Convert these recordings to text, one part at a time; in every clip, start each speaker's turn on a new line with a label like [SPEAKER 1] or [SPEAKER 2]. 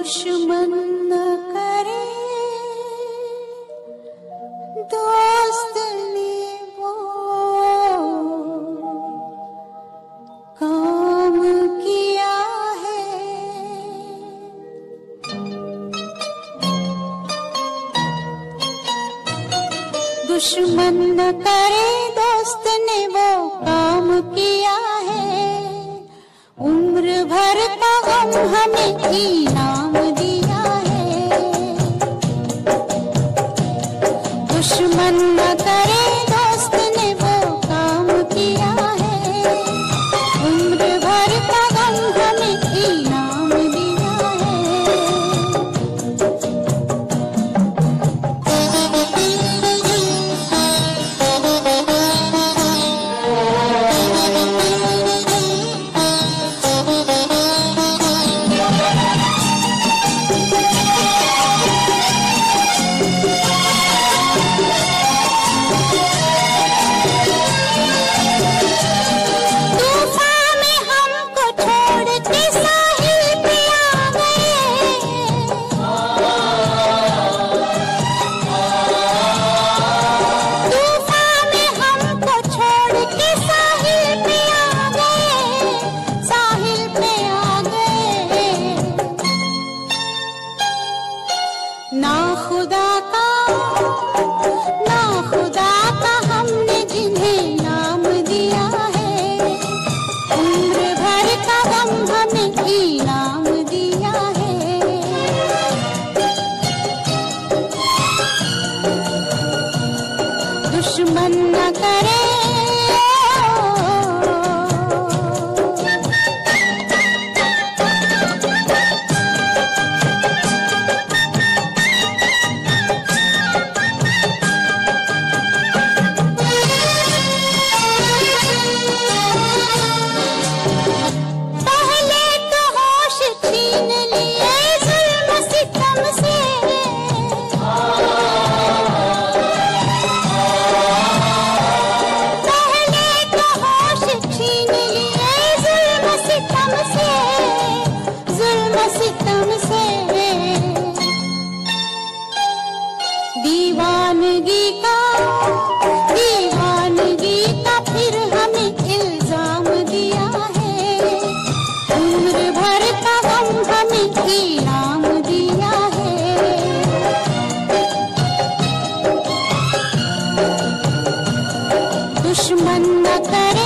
[SPEAKER 1] दुश्मन न करे दोस्त ने वो काम किया है। दुश्मन न करे दोस्त ने वो काम किया है। उम्र भर का गम हमें इनाम दिया है। दुश्मन न करे दोस्त ने वो काम किया है। उम्र भर का गम हमें इनाम दिया है। ना खुदा का हमने जिन्हें नाम दिया है। उम्र भर का गम हमें इनाम दिया है। दुश्मन न करे दीवानगी का फिर हमें इल्जाम दिया है। उम्र भर का गम हमें इनाम दिया है। दुश्मन न करे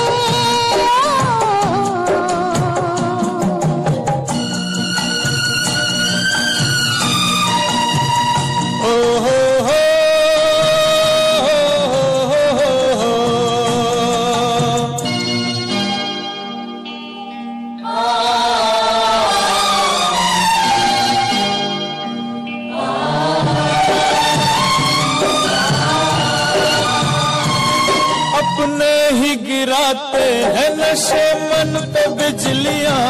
[SPEAKER 2] अपने ही गिराते हैं नशे मन पे बिजलियां।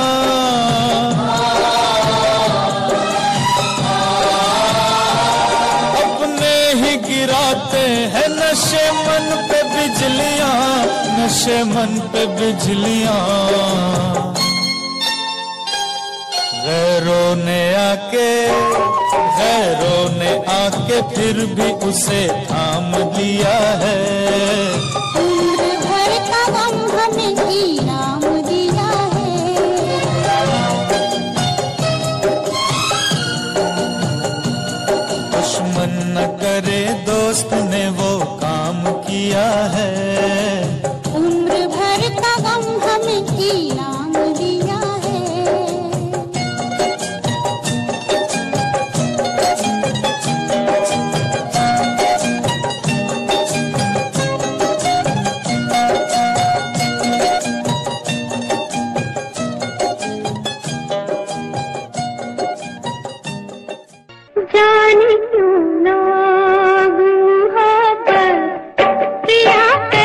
[SPEAKER 2] अपने ही गिराते हैं नशे मन पे बिजलियां, नशे मन पे बिजलियां। गैरों ने आके फिर भी उसे थाम लिया है।
[SPEAKER 1] उम्र भर का गम हमें इनाम दिया है।
[SPEAKER 2] दुश्मन न करे दोस्त ने वो काम किया है।
[SPEAKER 1] उम्र भर का गम हमें इनाम दिया है।
[SPEAKER 3] जाने क्यों लोग मोहब्बत किया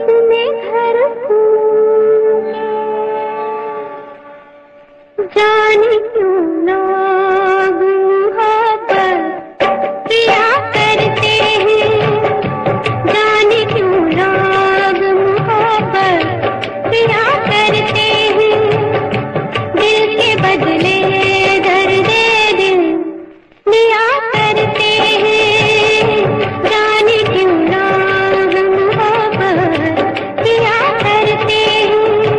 [SPEAKER 1] अपने घर को जाने क्यों लोग मोहब्बत किया करते हैं, जाने क्यों लोग मोहब्बत किया करते हैं, दिल के बदले दर्द दिल लिया करते हैं, जाने क्यों लोग मोहब्बत किया करते हैं।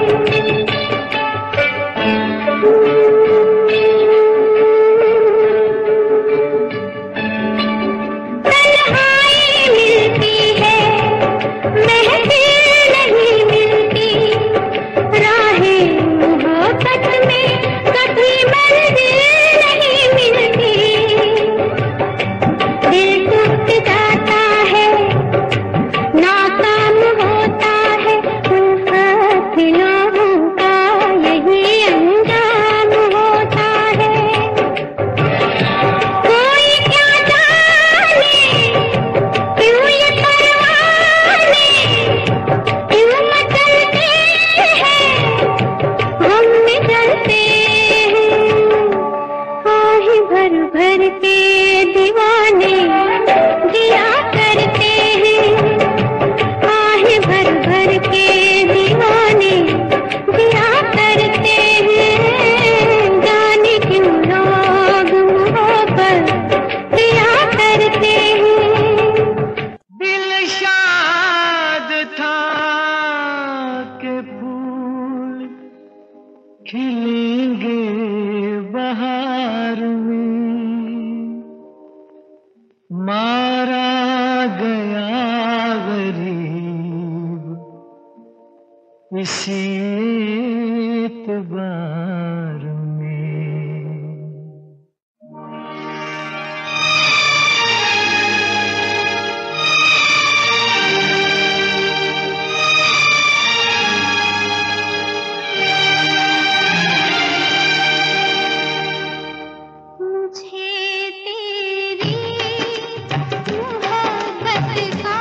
[SPEAKER 1] तन्हाई मिलती है महफिल नहीं मिलती, राहें मोहब्बत में कभी मंजिल नहीं मिलती, दिल टूट जाता है नाकाम होता है, उल्फत लोगों का यही अंजाम होता है। कोई क्या जाने क्यों ये परवाने क्यों मचलते हैं, हम में जलते हैं, आहे भर भर के दीवाने जिया करते हैं, आहे भर भर के दीवाने जिया करते हैं, जाने क्यों लोग मोहब्बत किया करते हैं।
[SPEAKER 2] दिल शाद था के फूल खिलेंगे बहार में, मारा गया गरीब इसी एतबार में।
[SPEAKER 1] मुझे तेरी मोहब्बत का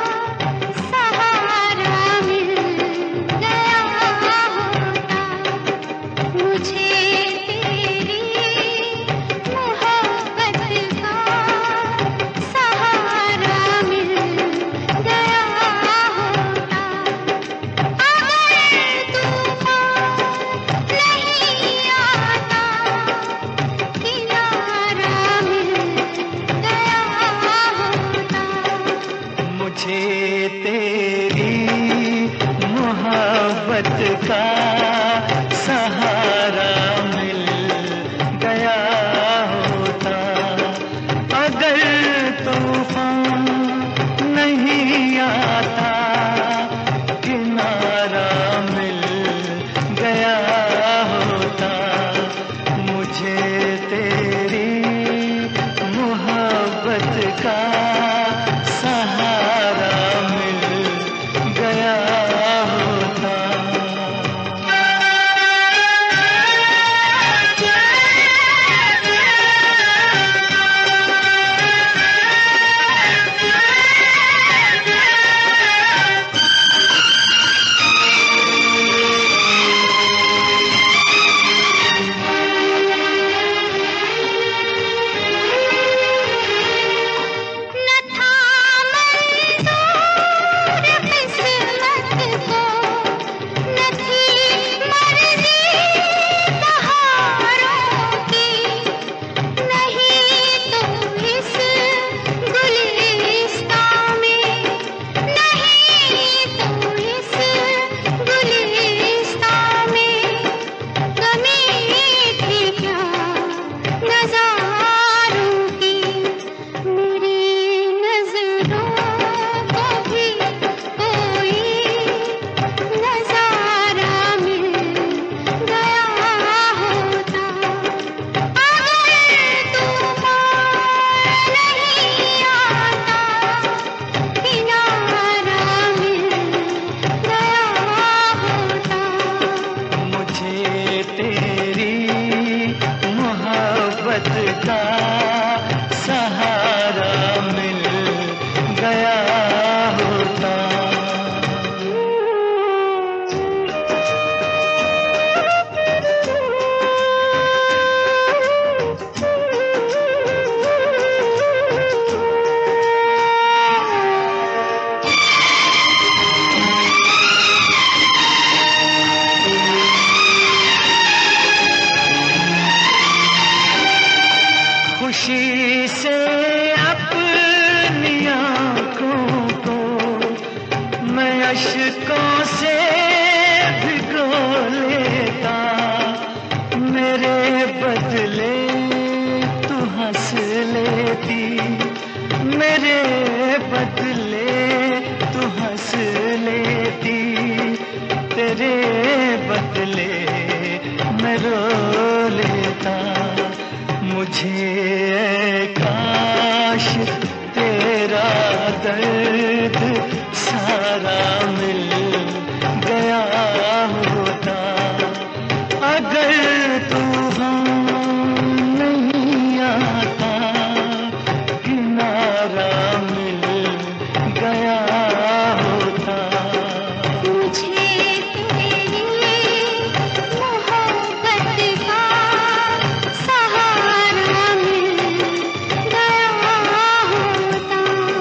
[SPEAKER 1] सहारा मिल गया होता, मुझे तेरी मोहब्बत का सहारा मिल गया होता, अगर तूफान नहीं आता किनारा मिल गया होता।
[SPEAKER 2] मुझे तेरी मोहब्बत का सहारा मिल गया होता, अगर तूफान नहीं आता किनारा मिल गया होता, मुझे तेरी मोहब्बत का सहारा मिल गया होता।
[SPEAKER 3] अश्कों से भिगो लेता, मेरे बदले तू हंस लेती, मेरे बदले तू हंस लेती, तेरे बदले मैं रो लेता। मुझे काश तेरा दर्द सारा मिल गया होता, अगर तू नहीं आता, किनारा मिल गया होता।
[SPEAKER 1] मुझे तेरी मोहब्बत का सहारा मिल गया होता।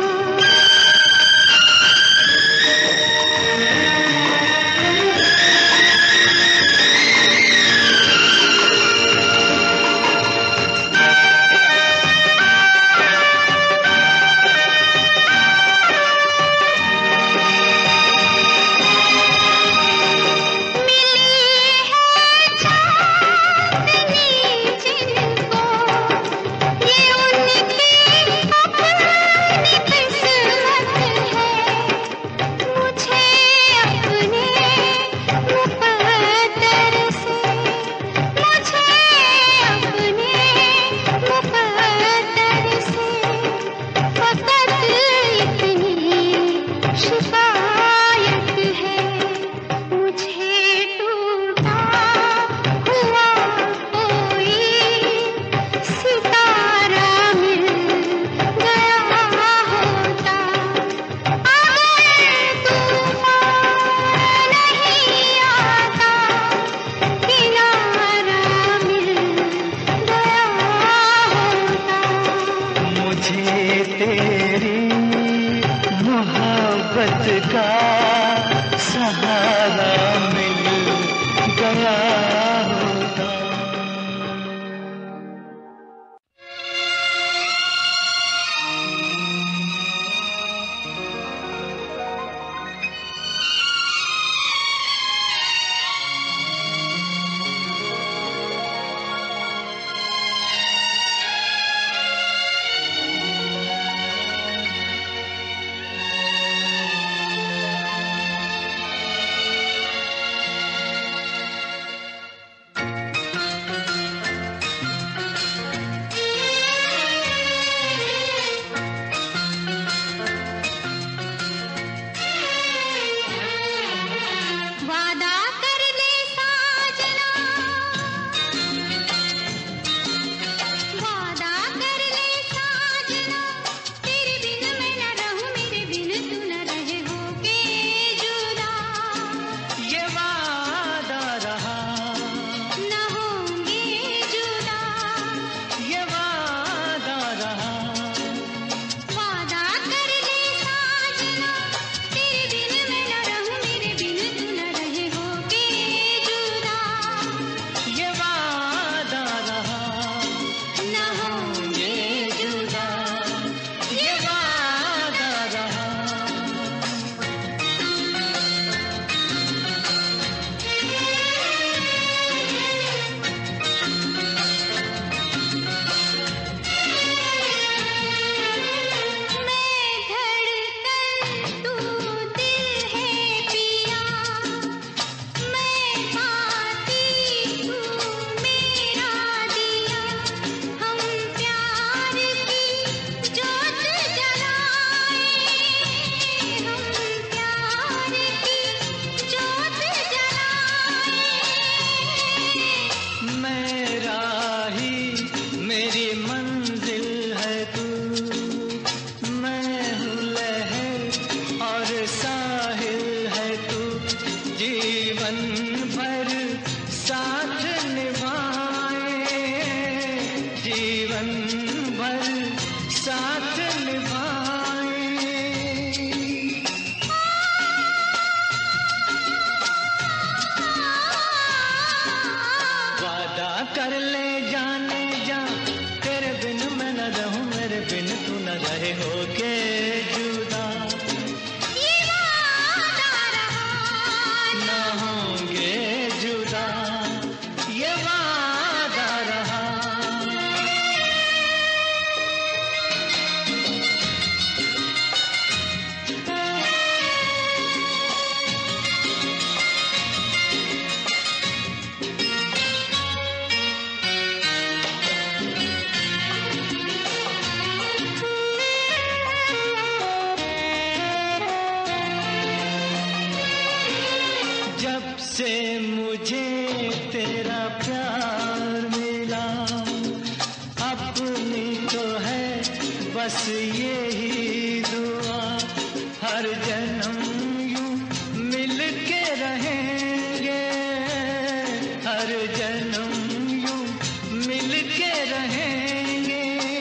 [SPEAKER 3] तेरी मोहब्बत का सहारा मिल गया होता। कर ले जाने जा, तेरे बिन मैं न रहूं, मेरे बिन तू न रहे, होके जुदा।
[SPEAKER 1] ये वादा
[SPEAKER 3] से मुझे तेरा प्यार मिला, अपनी तो है बस यही दुआ, हर जन्म यूं मिल के रहेंगे, हर जन्म यूं मिल के रहेंगे।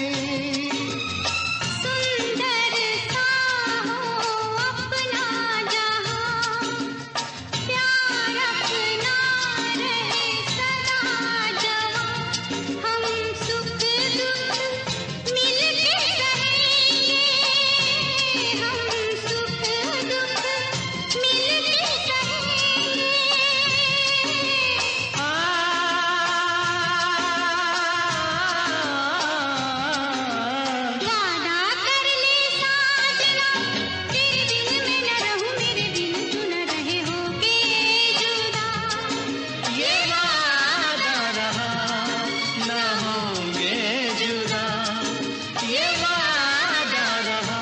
[SPEAKER 1] सुंदर सा हो अपना जहां, प्यार अपना रहे सदा जवां, हम सुख दुख मिल के रहेंगे, हम सुख दुख मिल के रहेंगे। वादा कर ले साजना, तेरे दिल में न रहूं, मेरे दिल तू न रहे होके जुदा।
[SPEAKER 3] ये वादा रहा न होंगे जुदा, ये वादा रहा।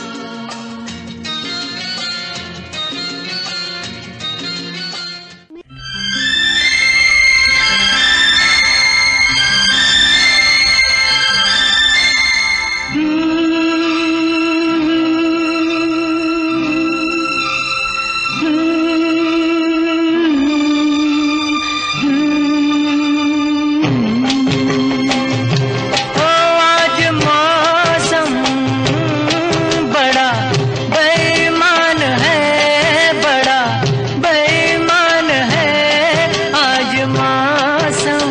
[SPEAKER 3] आज मौसम बड़ा बेईमान है, बड़ा बेईमान है आज मौसम,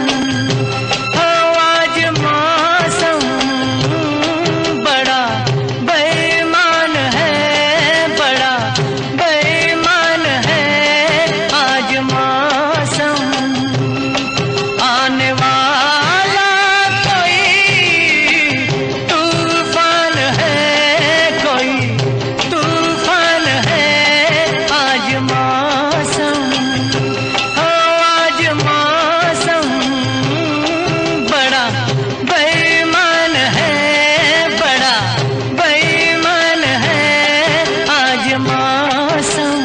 [SPEAKER 3] आज मौसम बड़ा बेईमान है, बड़ा बेईमान है आज मौसम। आने वाला कोई तूफान है, कोई तूफान है आज मौसम, आज मौसम बड़ा बेईमान है, बड़ा बेईमान है आज मौसम।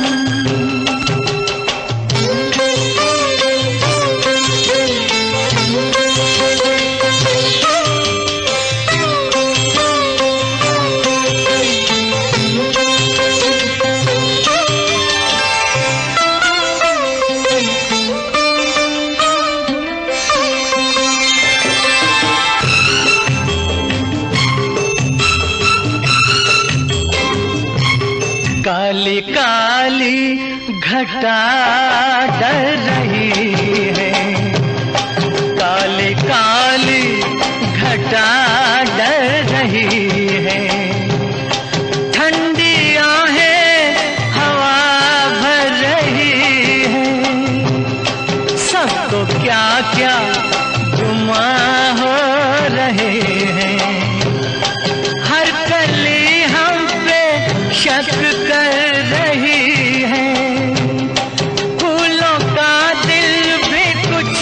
[SPEAKER 3] काली काली घटा डर रही है, काली काली घटा डर रही है, ठंडी आहें हवा भर रही है, सबको क्या क्या गुमा हो रहे हैं, हर कली हम पे शक कर रही है, फूलों का दिल भी कुछ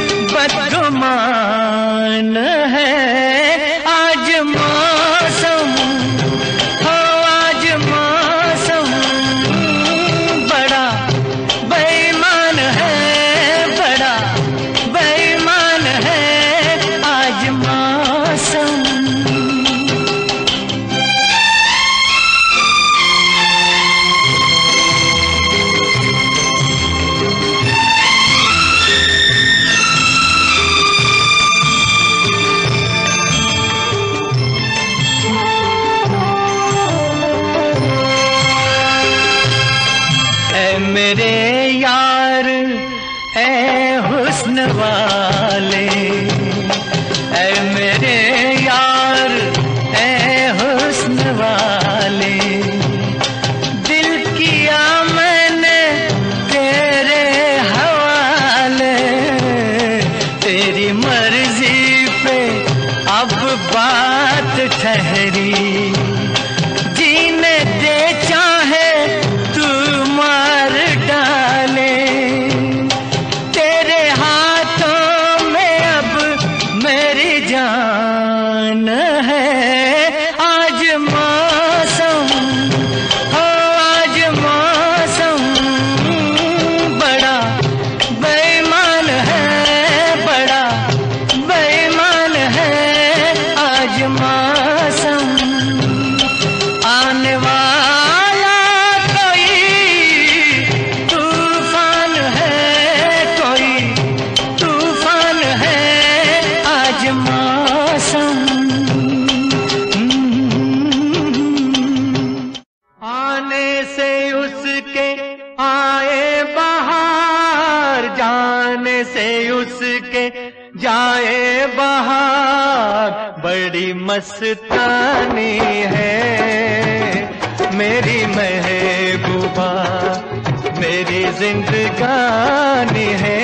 [SPEAKER 3] बदगुमान है आज मौसम, हो आज मौसम बड़ा बेईमान है, बड़ा बेईमान है आज मौसम। ऐ मेरे यार ऐ हुस्न वाले, ऐ मेरे यार ऐ हुस्न वाले, दिल किया मैंने तेरे हवाले, तेरी मर्जी पे अब बात ठहरी, जीने दे चाहे तू मार डाले, तेरे हाथों में अब से उसके जाए बहार, बड़ी मस्तानी है मेरी महबूबा, मेरी जिंदगानी है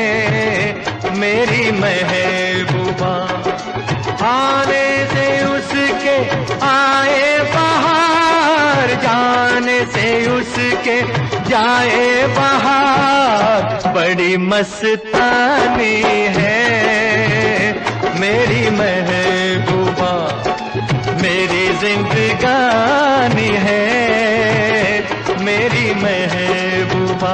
[SPEAKER 3] मेरी महबूबा। आने से उसके आए बहार, जाने से उसके जाए बहार, बड़ी मस्तानी है मेरी महबूबा, मेरी जिंदगानी है मेरी महबूबा।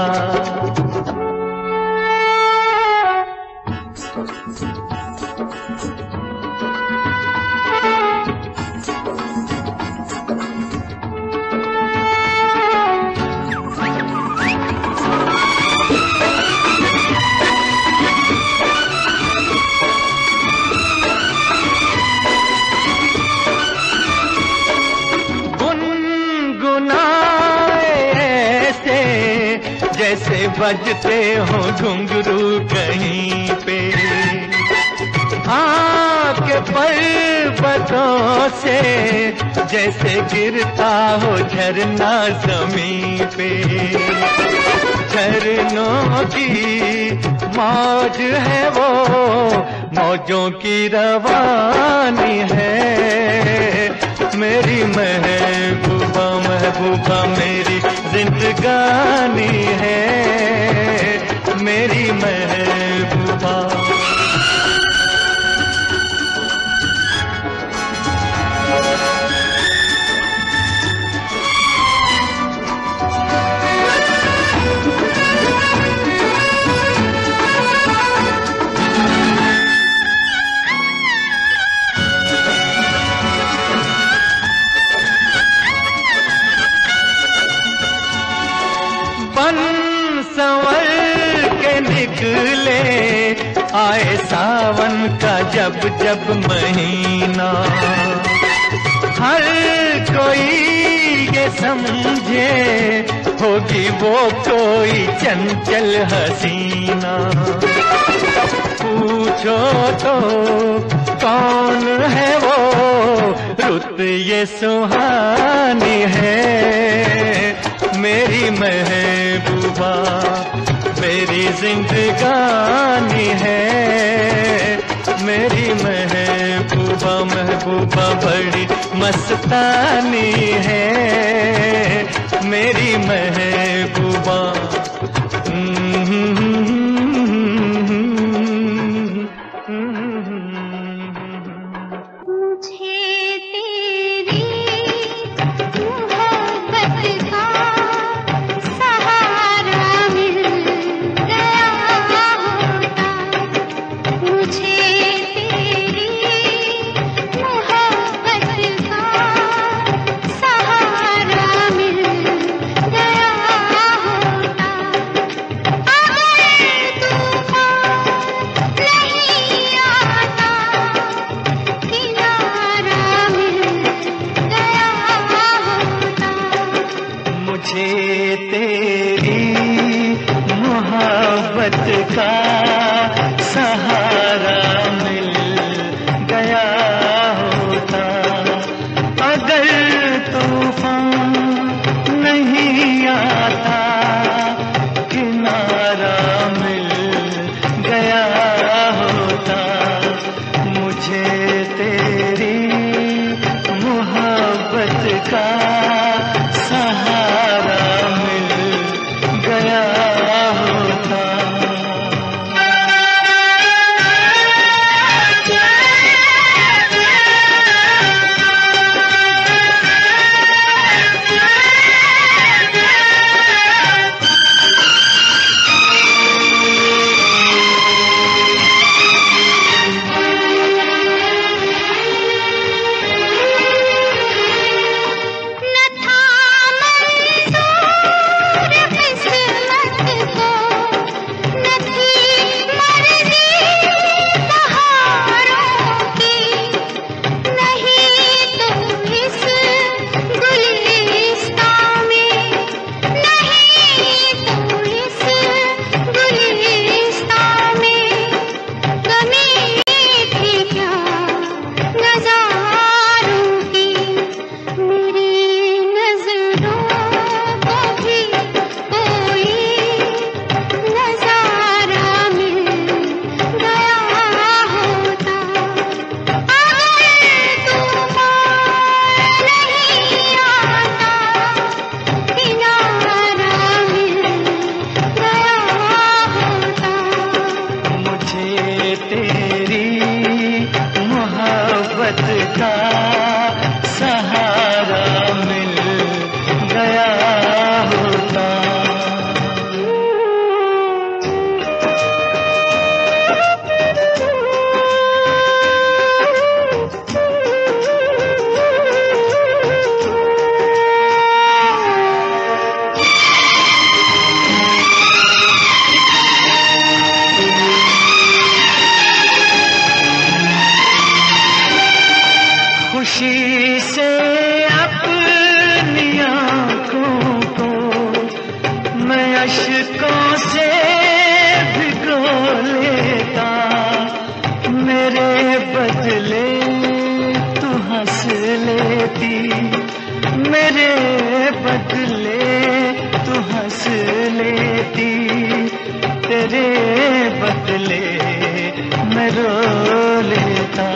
[SPEAKER 3] जैसे बजते हो घुंघरू कहीं पे, आपके पर्वतों से जैसे गिरता हो झरना जमीन पे। झरनों की मौज है वो, मौजों की रवानी है मेरी महबूबा, महबूबा मेरी जिंदगानी है मेरी महबूबा। संवर के निकले आए सावन का जब जब महीना, हर कोई ये समझे होगी वो कोई चंचल हसीना। पूछो तो कौन है वो, रुत ये सुहानी है मेरी महबूबा, मेरी जिंदगानी है मेरी महबूबा, महबूबा बड़ी मस्तानी है मेरी महबूबा। तेरी मोहब्बत का सहारा मिल गया होता, अगर तूफान नहीं आता किनारा मिल गया होता। मुझे तेरी मोहब्बत का सहारा मिल गया होता। अश्कों से भिगो लेता, मेरे बदले तू हंस लेती, मेरे बदले तू हंस लेती, तेरे बदले मैं रो लेता।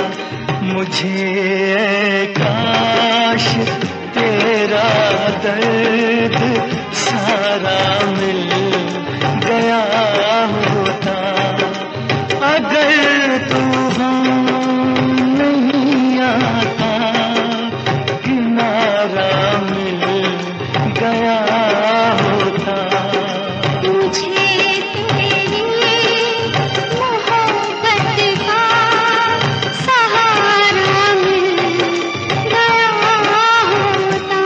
[SPEAKER 3] मुझे काश तेरा दर्द सारा मिल गया होता, अगर तू नहीं आता, किनारा मिल गया होता।
[SPEAKER 1] मुझे तेरी मोहब्बत का सहारा मिल गया होता।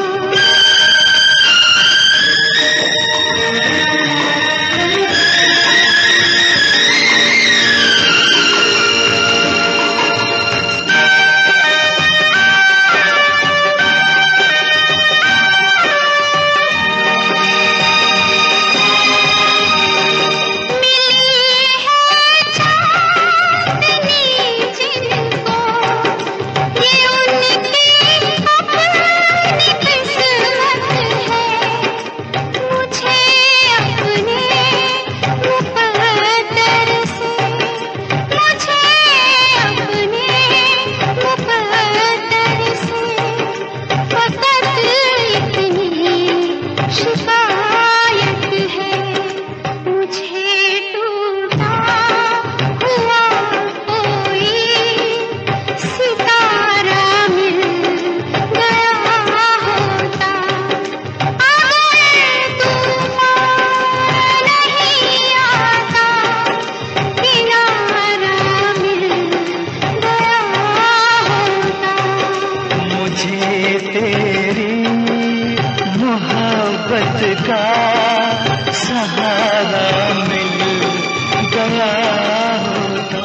[SPEAKER 3] का सहारा मिल गया होता।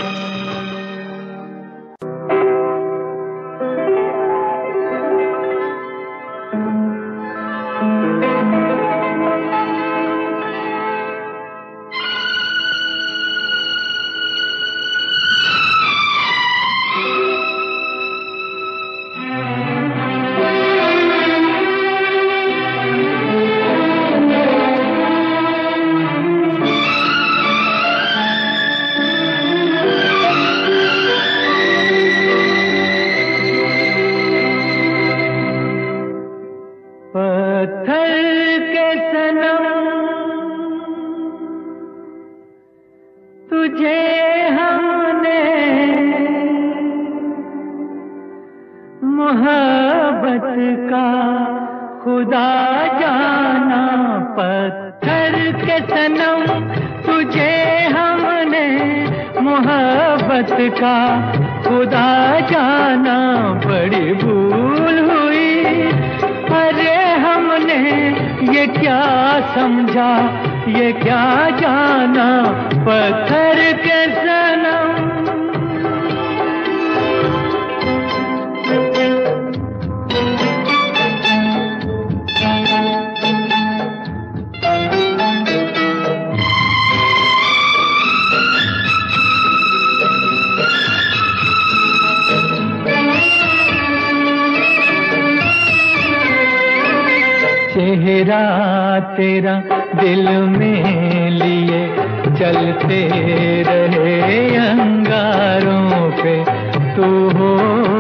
[SPEAKER 4] चेहरा तेरा दिल में लिए चलते रहे अंगारों पे, तू हो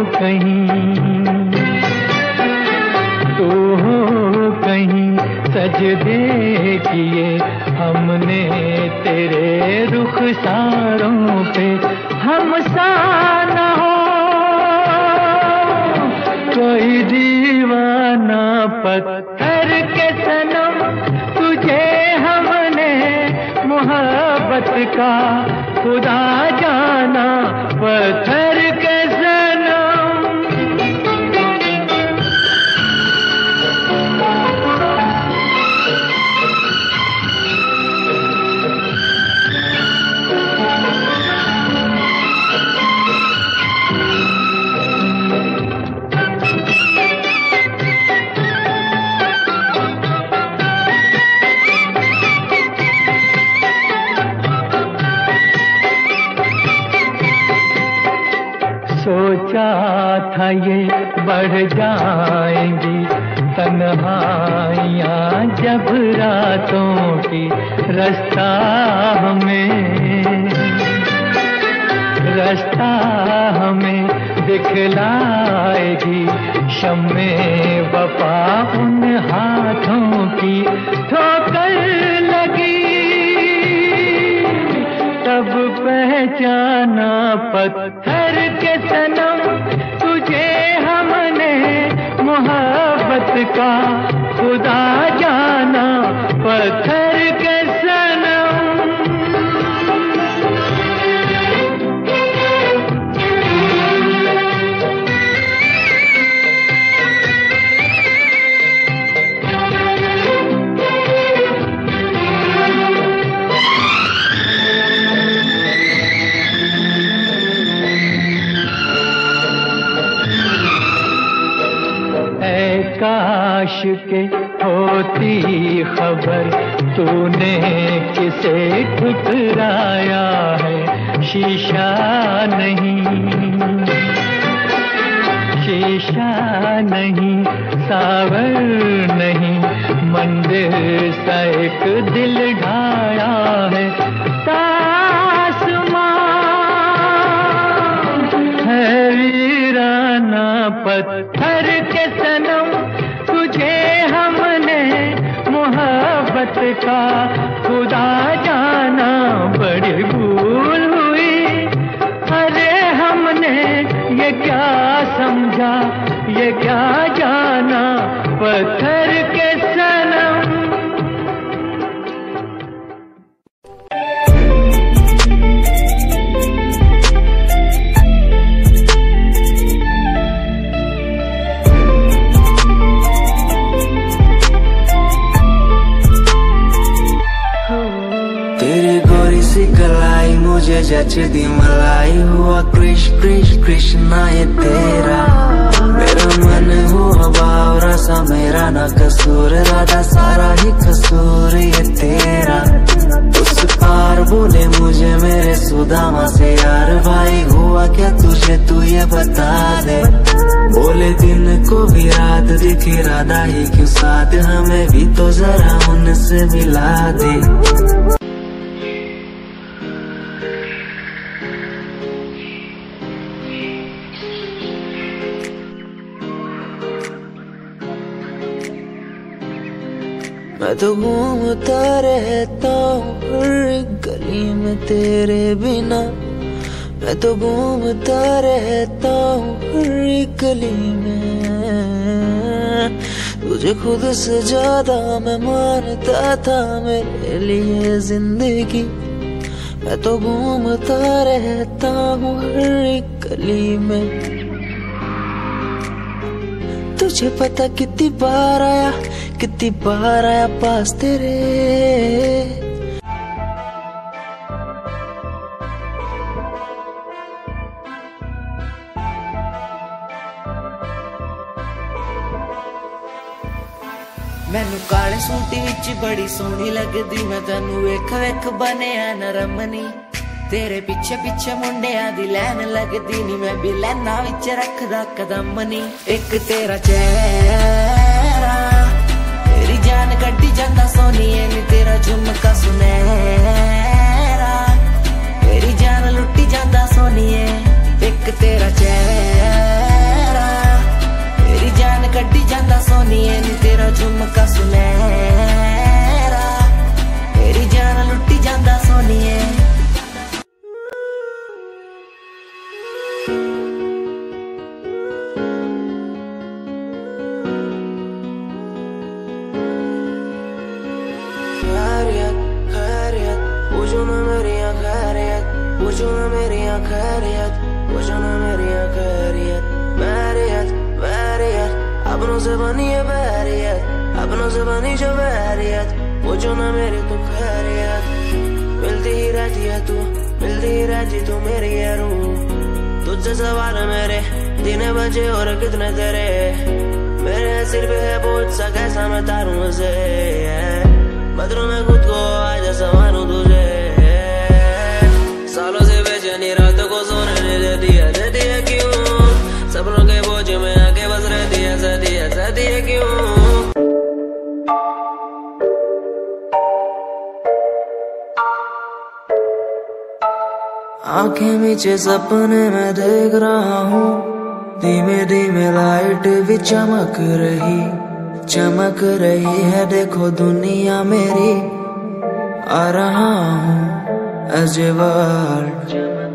[SPEAKER 4] कहीं सजदे किए हमने तेरे रुखसारों पे। हम सा न हो कोई दीवाना पत्थर के सनम, तुझे हमने मोहब्बत का खुदा जाना, पत्थर के सनम। था ये बढ़ जाएंगी तन्हाइयाँ जब रातों की रास्ता हमें दिखलाएगी शम्मे वफा उन हाथों की ठोकर लगी तब पहचाना पत्थर के सनम तुझे हमने मोहब्बत का खुदा जाना पत्थर के सनम। काश के होती खबर तूने किसे ठुकराया है शीशा नहीं सावर नहीं मंदिर सा एक दिल ढाया है तासमान है वीराना पत्थर के सनम तुझे हमने मोहब्बत का खुदा जाना बड़ी भूल हुई अरे हमने ये क्या समझा ये क्या जाना पत्थर के सनम।
[SPEAKER 5] कलाई मुझे जचदी मलाई हुआ कृष कृष कृष्णा ये तेरा मेरा मन हुआ बावरा सा मेरा ना कसूर राधा सारा ही कसूर ये तेरा उस पार बोले मुझे मेरे सुदामा से यार भाई हुआ क्या तुझे तू ये बता दे बोले दिन को भी रात दिखी राधा ही क्यों साथ हमें भी तो जरा उनसे मिला दे। मैं तो घूमता रहता हूँ हर गली में तेरे बिना मैं तो घूमता रहता हूँ हर गली में तुझे खुद से ज्यादा मैं मानता था मेरे लिए जिंदगी मैं तो घूमता रहता हूँ हर गली में तुझे पता कितनी बार आया पास तेरे मैनू काले सूट विच बड़ी सोहनी लगदी मैं तैनू वेख वेख बनिया नरमनी तेरे पीछे पीछे मुंडिया दी लैन लगदी नी मैं भी लैना विच रखदा कदम नी एक तेरा चेहरा तेरी जान कड्डी जांदा सोनिए नी तेरा झुमका सुनहरा तेरी जान लुट्टी जांदा सोनिए एक तेरा चेहरा तेरी जान कड्डी जांदा सोनिए नी तेरा झुमका सुनहरा तेरी जान लुट्टी जांदा सोनिए पूछो ना मेरी खैरियत पूछो ना मेरी खैरियत पूछो ना मेरी खैरियत बैरियत बैरियत अपनों से बनी है बैरियत अपनों से बनी जो बैरियत पूछो ना मेरी तू खैरियत मिलती ही रहती है तू मिलती ही रहती तू मेरी है रूह तुझसे सवाल मेरे दिन बजे और कितने तेरे मेरे सिर पे है बोझ सा कैसा मैं तारूं उसे बदरों में खुद को आज संवारूं तुझे सालों से बेचैनी रातों को सोने नहीं देती है क्यों सपनों के आंखें नीचे सपने में देख रहा हूँ, धीमे धीमे लाइट भी चमक रही है। देखो दुनिया मेरी, आ रहा हूँ as a world।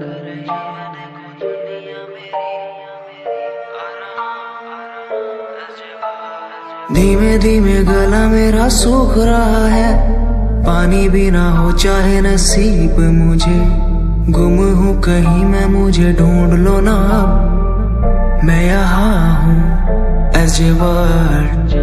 [SPEAKER 5] धीमे धीमे गला मेरा सूख रहा है, पानी भी ना हो चाहे नसीब मुझे। गुम हूँ कहीं मैं, मुझे ढूंढ लो ना अब, मैं यहाँ हूँ as a world।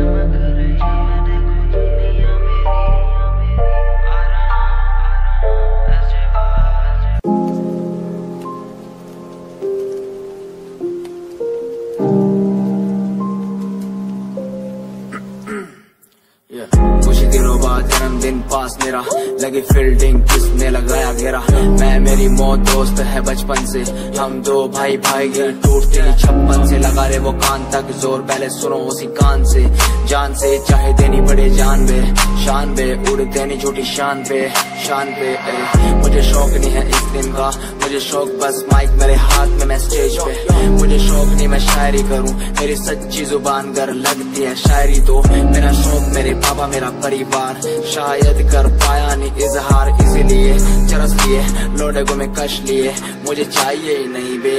[SPEAKER 6] कुछ दिनों बाद जन्मदिन पास मेरा, लगी फील्डिंग किसने लगाया घेरा। मैं मेरी मौत दोस्त है बचपन से, हम दो भाई गए टूटते ही छप्पन से। लगा रे वो कान तक जोर, पहले सुनो उसी कान से। जान से चाहे देनी पड़े जान बे, शान बे उड़ देनी झूठी शान पे। मुझे शौक नहीं है इस दिन का, मुझे शौक बस माइक मेरे हाथ में, मैं स्टेज पे। मुझे शौक नहीं मैं शायरी करूं, मेरी सच्ची जुबान गर लगती है शायरी तो। मेरा शौक मेरे पापा मेरा परिवार, शायद कर पाया नहीं इजहार, इसीलिए चरस लिए लोडे को मैं कश लिए। मुझे चाहिए ही नहीं बे।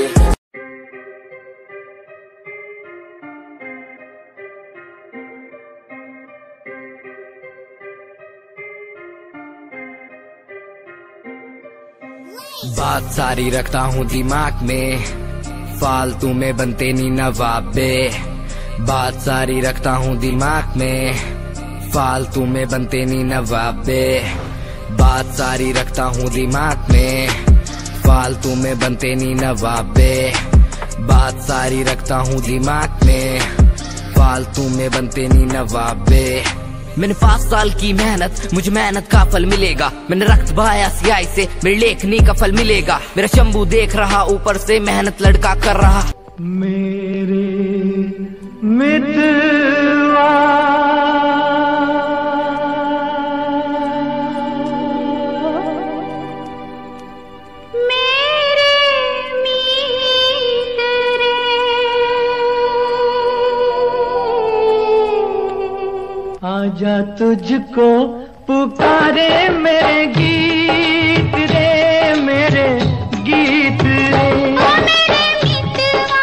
[SPEAKER 6] बात सारी रखता हूँ दिमाग में, फालतू में बनते नहीं नवाबे। बात सारी रखता हूँ दिमाग में, फालतू में बनते नहीं नवाबे। बात सारी रखता हूँ दिमाग में, फालतू में बनते नहीं नवाबे। बात सारी रखता हूँ दिमाग में, फालतू में बनते नहीं नवाबे। मैंने 5 साल की मेहनत, मुझे मेहनत का फल मिलेगा। मैंने रक्त बहाया सियाही से, मेरी लेखनी का फल मिलेगा। मेरा शंभू देख रहा ऊपर से, मेहनत लड़का कर रहा।
[SPEAKER 4] मेरे मितवा आजा तुझको पुकारे मेरे गीत रे, मेरे गीत रे।
[SPEAKER 1] ओ मेरे मितवा,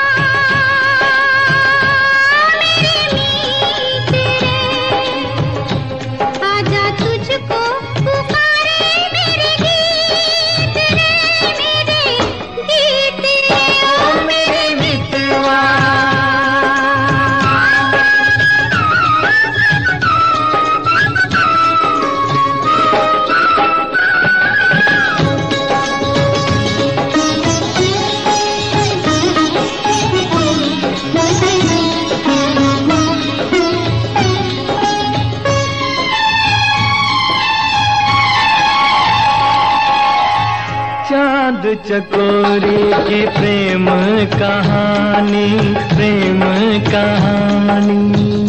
[SPEAKER 1] मेरे मीत रे, आजा तुझको पुकारे मेरे गीत रे, मेरे गीत रे।
[SPEAKER 4] ओ मेरे मितवा चांद चकोरी की प्रेम कहानी, प्रेम कहानी।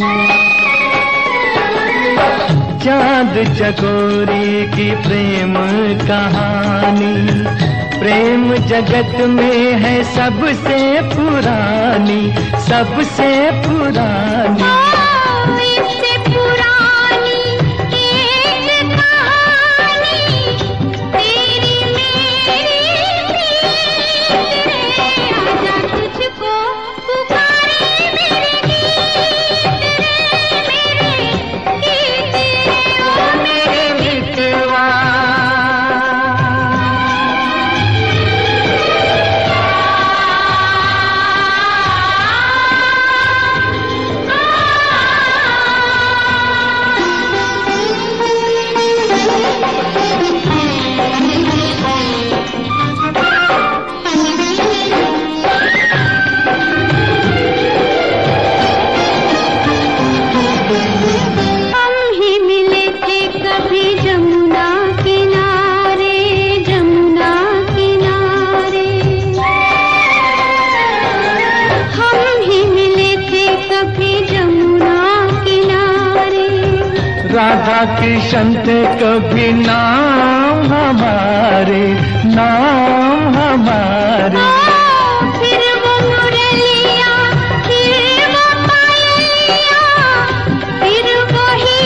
[SPEAKER 4] चांद चकोरी की प्रेम कहानी, प्रेम जगत में है सबसे पुरानी, सबसे पुरानी।
[SPEAKER 1] इससे पुरानी एक कहानी, तेरी मेरी प्रीत रे। आजा तुझको पुकारे मेरे गीत रे, मेरे गीत रे। ओ मेरे
[SPEAKER 4] मितवा राधा कृष्ण थे कभी नाम हमारे, नाम हमारे।
[SPEAKER 1] फिर वो मुरलिया, फिर वो पायलिया, फिर वही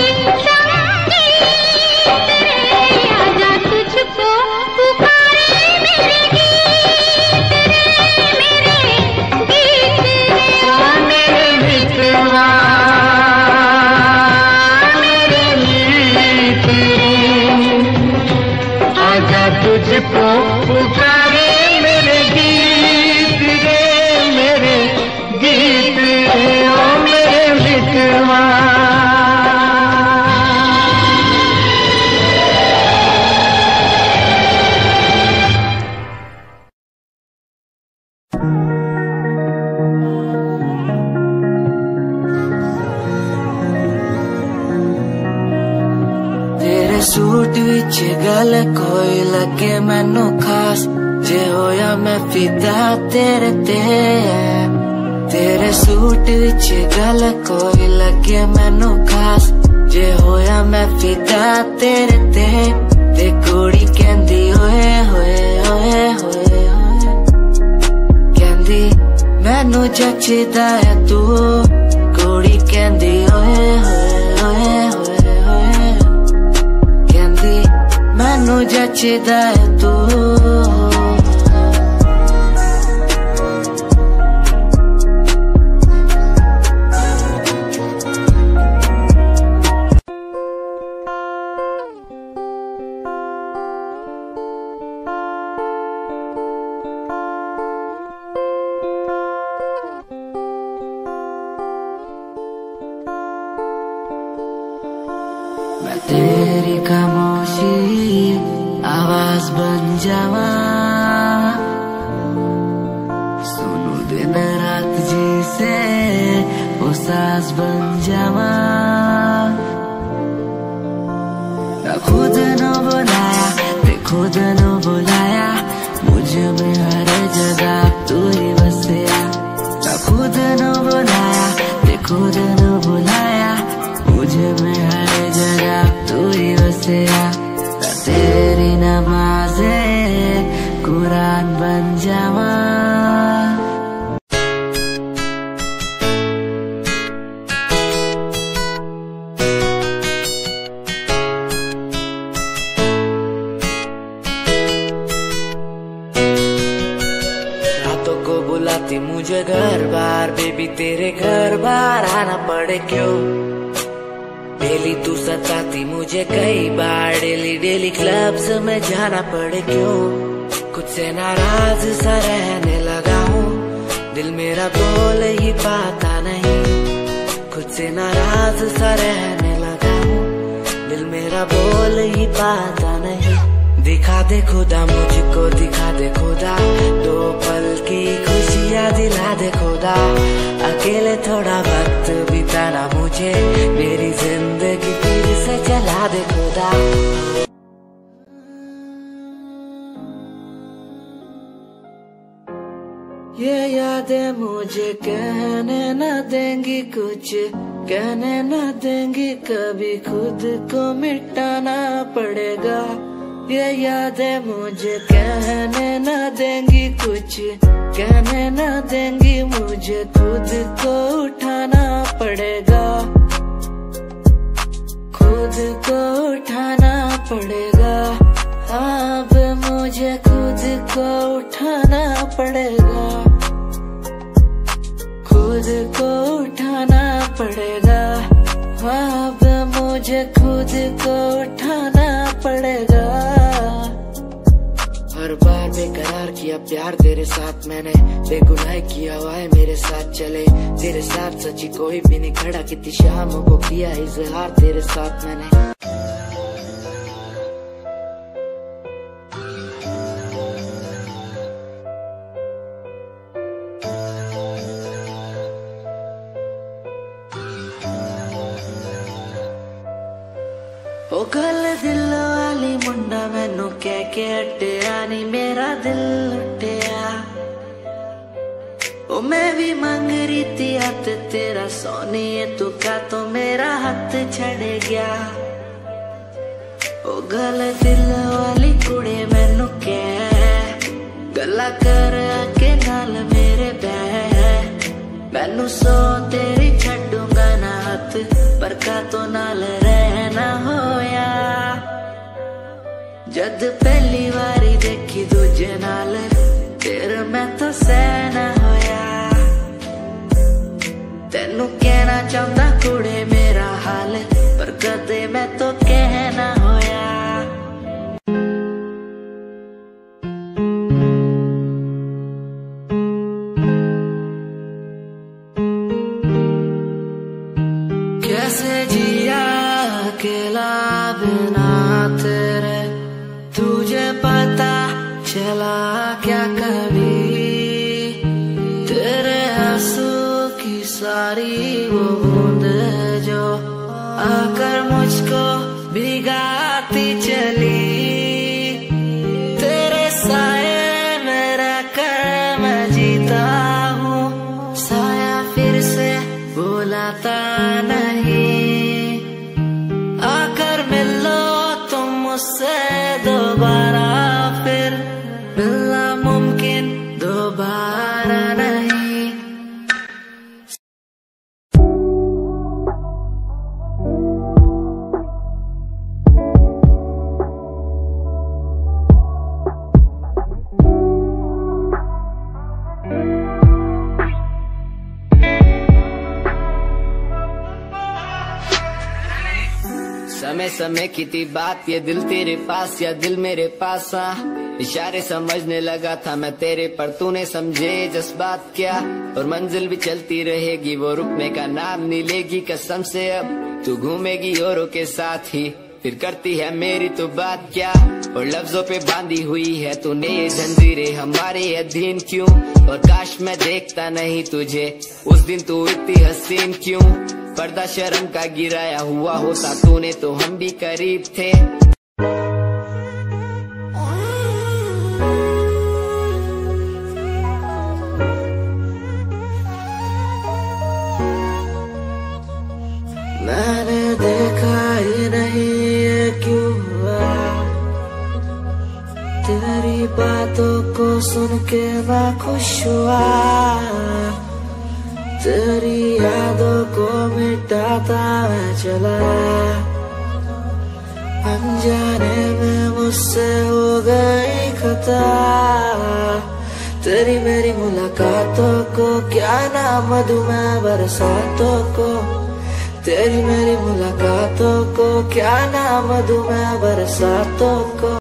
[SPEAKER 1] संगीत रे। आजा तुझको पुकारे मेरे गीत रे, मेरे गीत रे।
[SPEAKER 4] ओ मेरे मित्रवा, मेरे मीत रे, आजा तुझको पुकारे मेरे गीत रे, मेरे गीत रे। ओ मेरे मित्रवा।
[SPEAKER 5] तेरे सूट विच गल कोई लगे मैनू खास, जे होया मैं फिदा तेरे ते। तेरे सूट विच गल कोई लगे मैनू खास, जे होया मैं फिदा तेरे ते। ते कुड़ी कहंदी ओए होए ओए होए ओए, कहंदी मैनू जचदा है तू। कुड़ी कहंदी ओए होए ओए होए ओए, कहंदी मैनू जचदा है तू। मैं तेरी खामोशी आवाज बन जावा, सुनू दिन रात जिसे वो सास बन जावा। ना खुद न बुलाया ते खुद न बुलाया, मुझ में हर जगह तू ही बसया। ना खुद न बुलाया ते खुद न बुलाया, मुझे में हर जगह तू ही बसया। तेरी नमाज़े कुरान बन जावा। रातों को बुलाती मुझे घर बार, बेबी तेरे घर बार आना पड़े क्यों। डेली तू सताती मुझे कई बार, डेली डेली क्लब्स में जाना पड़े क्यों। खुद से नाराज सा रहने लगा हूँ, दिल मेरा बोल ही पाता नहीं। खुद से नाराज सा रहने लगा हूँ, दिल मेरा बोल ही पाता नहीं। दिखा दे खुदा मुझको, दिखा दे खुदा, दो पल की खुशियाँ दिला दे खुदा। अकेले थोड़ा वक्त बिताना मुझे, मेरी जिंदगी फिर से चला दे खुदा। ये यादें मुझे कहने न देंगी कुछ, कहने न देंगी कभी, खुद को मिटाना पड़ेगा। ये यादें मुझे कहने न देंगी कुछ, कहने न देंगी मुझे, खुद को उठाना पड़ेगा। खुद को उठाना पड़ेगा, अब मुझे खुद को उठाना पड़ेगा। खुद को उठाना पड़ेगा, अब मुझे खुद को उठाना पड़ेगा। हर बार बेकरार किया प्यार तेरे साथ मैंने, बेगुनाह किया हुआ है मेरे साथ चले। तेरे साथ सच्ची कोई भी नहीं खड़ा, कितनी शामों को किया इजहार तेरे साथ मैंने। ओ गल दिल वाली मुंडा मैनू कह के हटिया नी, मेरा दिल लुटिया। ओ मैं भी मंग रही थी हाथ तेरा सोनी, तू का तो मेरा हाथ छड़ गया। ओ गल दिल वाली कुड़े मैनू कह गल्ला कर के नाल मेरे बह मैनू सो तेरी छड्डूंगा ना हथ पर का तो नाल रहना होया जद पहली बारी देखी दूजे नाल तेरे मैं तो सहना होया तेनू कहना चाहता कुड़े मेरा हाल पर कदे मैं तो कहना होया कैसे जिया अकेला बिना तेरे तुझे पता चला क्या कभी तेरे आंसू की सारी वो बूंद जो आकर मुझको भिगाती चली तेरे साए में रहकर मैं जीता हूँ साया फिर से बुलाता नहीं आकर मिलो तुम मुझसे दोबारा फिर मिलना मुमकिन दोबारा नहीं समय समय की थी बात ये दिल तेरे पास या दिल मेरे पास इशारे समझने लगा था मैं तेरे पर तूने समझे जज्बात क्या और मंजिल भी चलती रहेगी वो रुकने का नाम नहीं लेगी कसम से अब तू घूमेगी औरों के साथ ही फिर करती है मेरी तो बात क्या और लफ्जों पे बांधी हुई है तूने ये जंजीरें हमारे अधीन क्यों और काश मैं देखता नहीं तुझे उस दिन तू इतनी हसीन क्यों पर्दा शर्म का गिराया हुआ होता तूने तो हम भी करीब थे मैंने देखा ही नहीं ये क्यों हुआ तेरी बातों को सुन के मैं खुश हुआ तेरी यादों को मिटाता मैं चला अनजाने में मुझसे हो गई खता तेरी मेरी मुलाकातों को क्या नाम दूं मैं बरसातों को तेरी मेरी मुलाकातों को क्या नाम दूं मैं बरसातों को